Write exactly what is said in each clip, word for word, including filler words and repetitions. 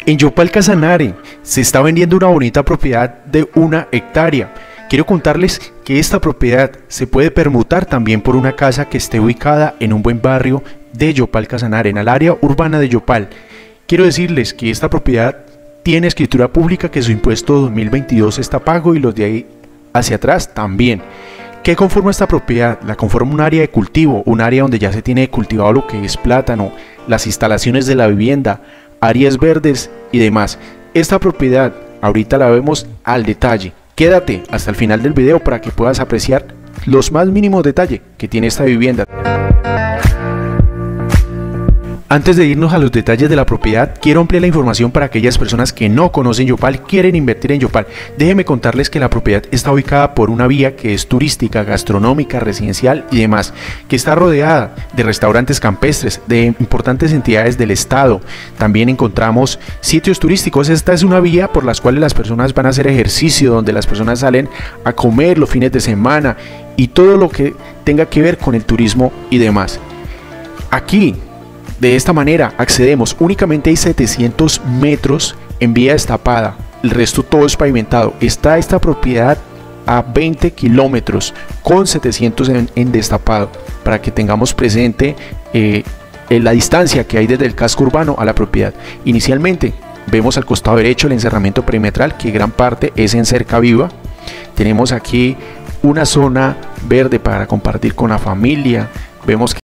En Yopal Casanare se está vendiendo una bonita propiedad de una hectárea. Quiero contarles que esta propiedad se puede permutar también por una casa que esté ubicada en un buen barrio de Yopal Casanare, en el área urbana de Yopal. Quiero decirles que esta propiedad tiene escritura pública, que su impuesto dos mil veintidós está pago y los de ahí hacia atrás también. ¿Qué conforma esta propiedad? La conforma un área de cultivo, un área donde ya se tiene cultivado lo que es plátano, las instalaciones de la vivienda, áreas verdes y demás. Esta propiedad ahorita la vemos al detalle. Quédate hasta el final del video para que puedas apreciar los más mínimos detalles que tiene esta vivienda. Antes de irnos a los detalles de la propiedad, quiero ampliar la información para aquellas personas que no conocen Yopal, quieren invertir en Yopal. Déjenme contarles que la propiedad está ubicada por una vía que es turística, gastronómica, residencial y demás, que está rodeada de restaurantes campestres, de importantes entidades del estado. También encontramos sitios turísticos. Esta es una vía por las cuales las personas van a hacer ejercicio, donde las personas salen a comer los fines de semana y todo lo que tenga que ver con el turismo y demás. Aquí, de esta manera, accedemos. Únicamente hay setecientos metros en vía destapada, el resto todo es pavimentado. Está esta propiedad a veinte kilómetros con setecientos en, en destapado, para que tengamos presente eh, la distancia que hay desde el casco urbano a la propiedad. Inicialmente vemos al costado derecho el encerramiento perimetral, que gran parte es en cerca viva. Tenemos aquí una zona verde para compartir con la familia. Vemos que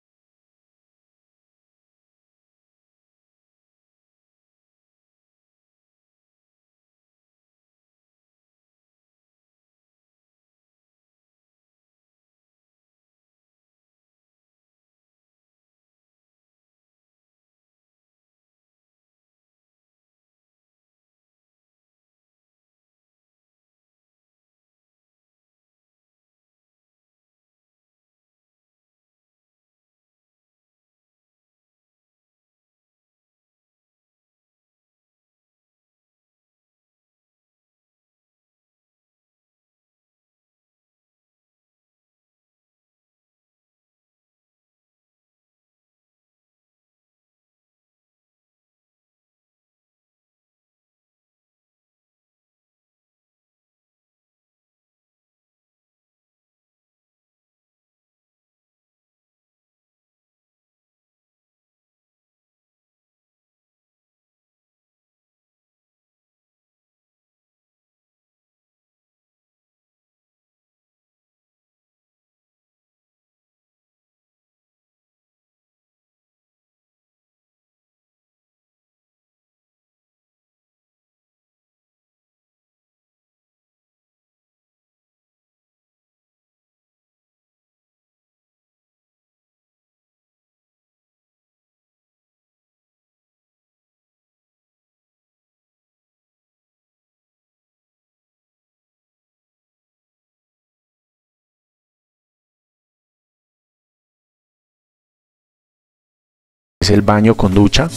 es el baño con ducha.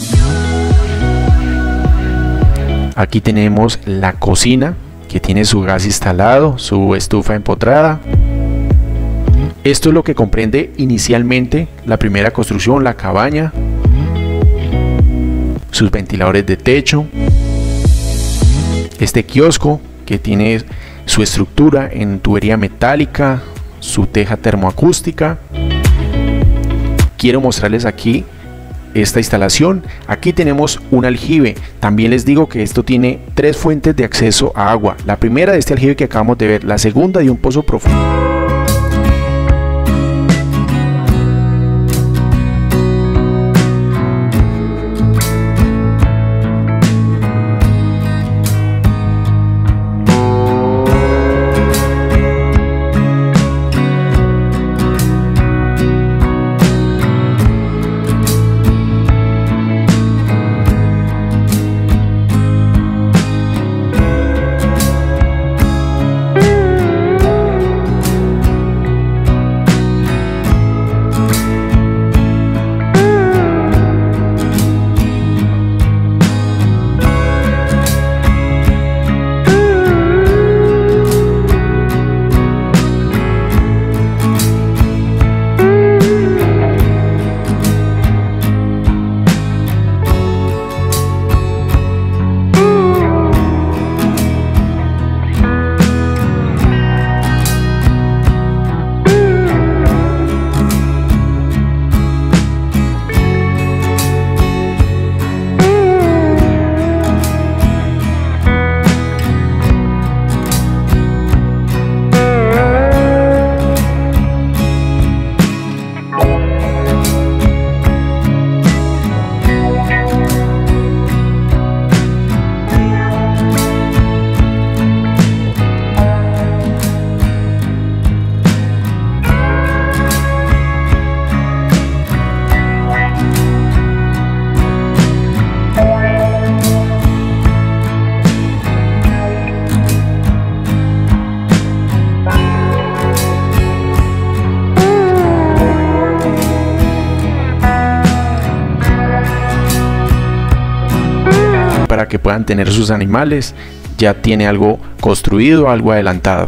Aquí tenemos la cocina, que tiene su gas instalado, su estufa empotrada. Esto es lo que comprende inicialmente la primera construcción, la cabaña, sus ventiladores de techo, este kiosco que tiene su estructura en tubería metálica, su teja termoacústica. Quiero mostrarles aquí esta instalación. Aquí tenemos un aljibe. También les digo que esto tiene tres fuentes de acceso a agua. La primera de este aljibe que acabamos de ver, la segunda de un pozo profundo. para que puedan tener sus animales. Ya tiene algo construido, algo adelantado.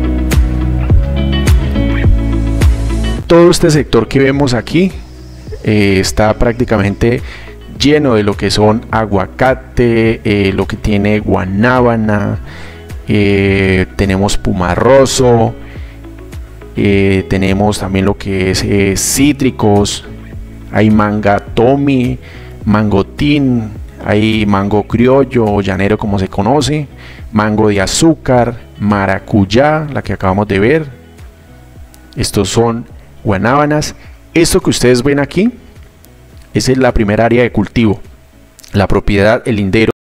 Todo este sector que vemos aquí eh, está prácticamente lleno de lo que son aguacate, eh, lo que tiene guanábana, eh, tenemos pumarroso, eh, tenemos también lo que es eh, cítricos, hay manga tomi, mangotín, hay mango criollo o llanero como se conoce, mango de azúcar, maracuyá, la que acabamos de ver. Estos son guanábanas. Esto que ustedes ven aquí, esa es la primera área de cultivo, la propiedad, el lindero.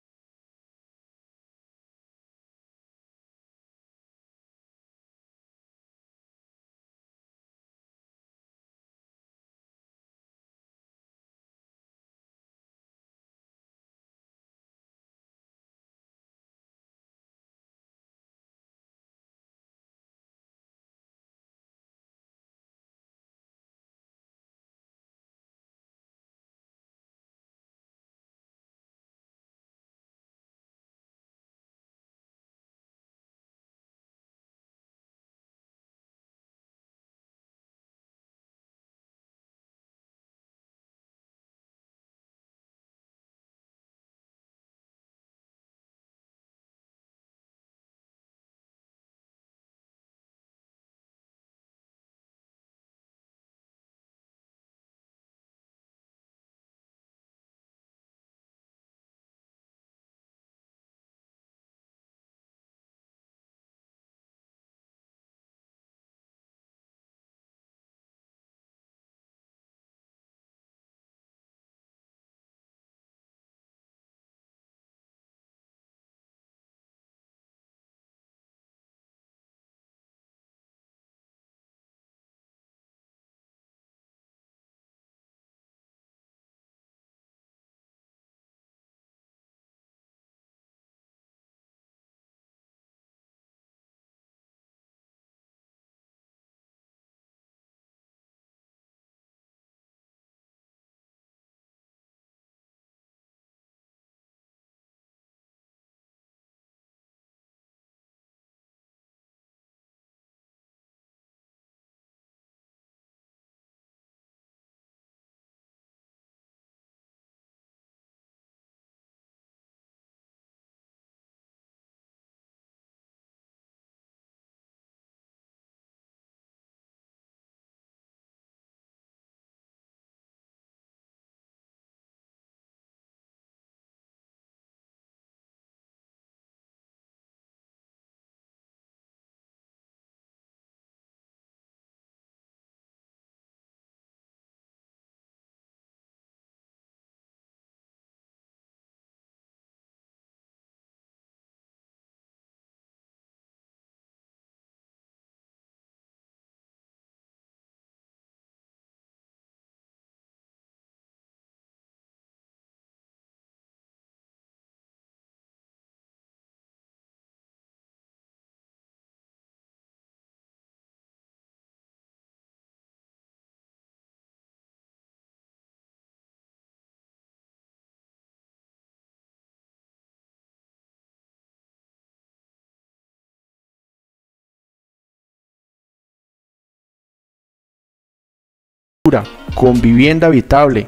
Con vivienda habitable,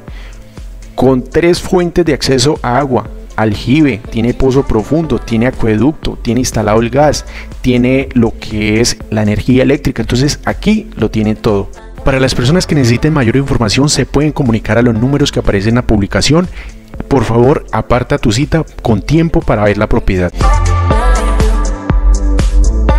con tres fuentes de acceso a agua, aljibe, tiene pozo profundo, tiene acueducto, tiene instalado el gas, tiene lo que es la energía eléctrica. Entonces aquí lo tiene todo. Para las personas que necesiten mayor información se pueden comunicar a los números que aparecen en la publicación. Por favor, aparta tu cita con tiempo para ver la propiedad.